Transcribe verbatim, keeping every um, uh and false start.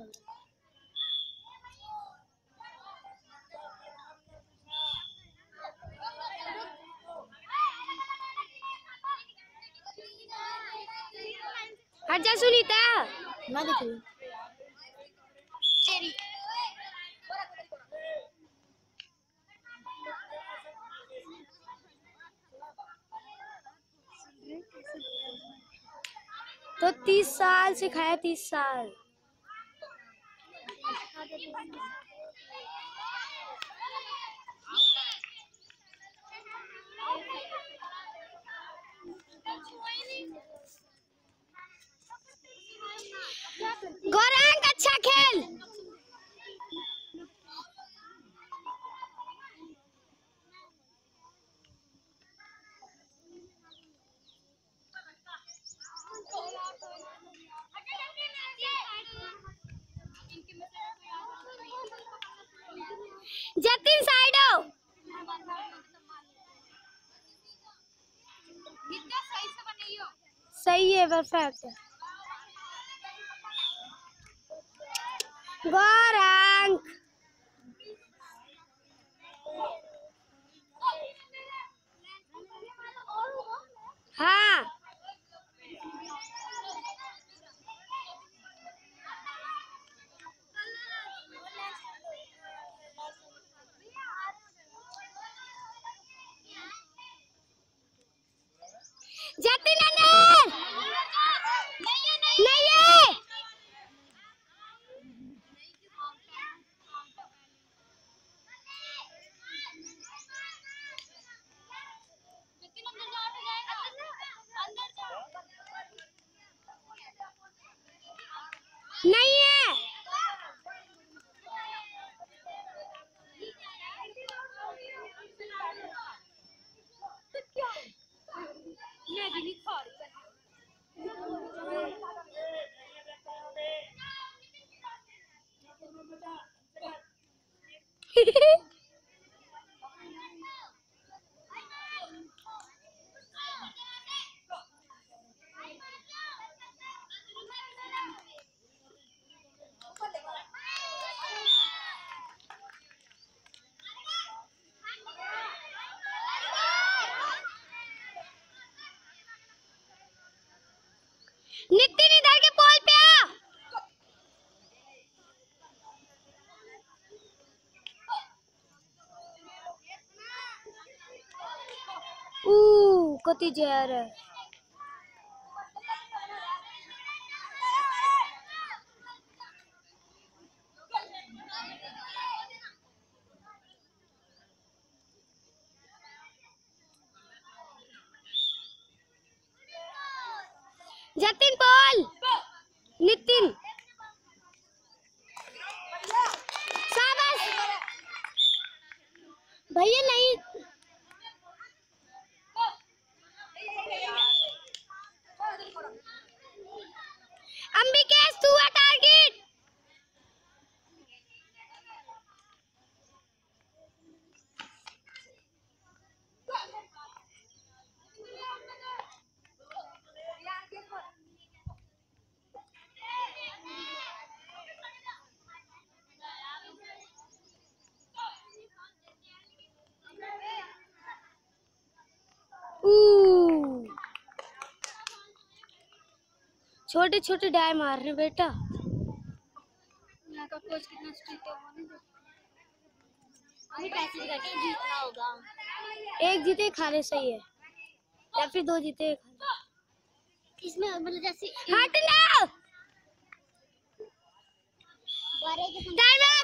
हट जा सुनीता, ना दिखे तेरी तो तीस साल सिखाया, तीस साल। गौरांग अच्छा खेल। जतिन साइड आओ। सही है, परफेक्ट। गौरांग हाँ जतिन अंदर नहीं है। नहीं है। नितिन इधर के पोल पे आ। ऊ कति जहर है। जतिन पोल नितिन शाबाश भैया। नहीं अंबिकेश तू है टारगेट। छोटे छोटे डाय मार रहे बेटा। यहाँ का कोच कितना स्ट्रिक्ट है वो नहीं देखा। अभी पैसे करके जीतना होगा। एक जीते खाने सही है या फिर दो जीते खाने। इसमें मतलब जैसे हट ना। बारह के